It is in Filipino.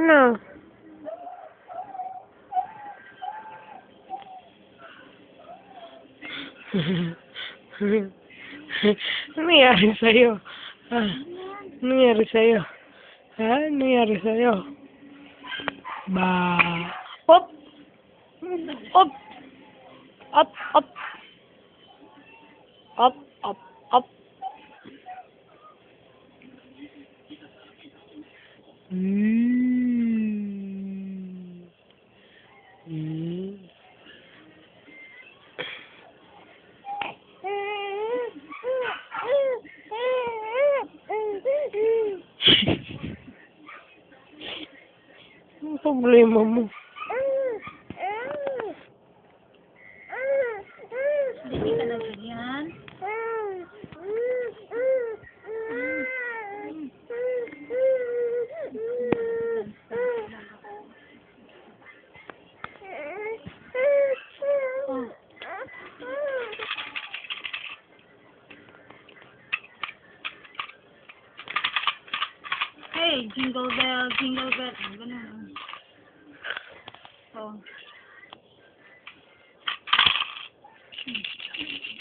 na. Ano nangyari sa'yo? Ha? Ano nangyari sa'yo? Ha? Ano nangyari sa'yo? Ba? Hop! Hop! Up! Up! Up! Up! Up! Mm. Mm. Ang problema mo? Hindi ka na ganyan. Hey, jingle bell, jingle bell. Ganun. Oh.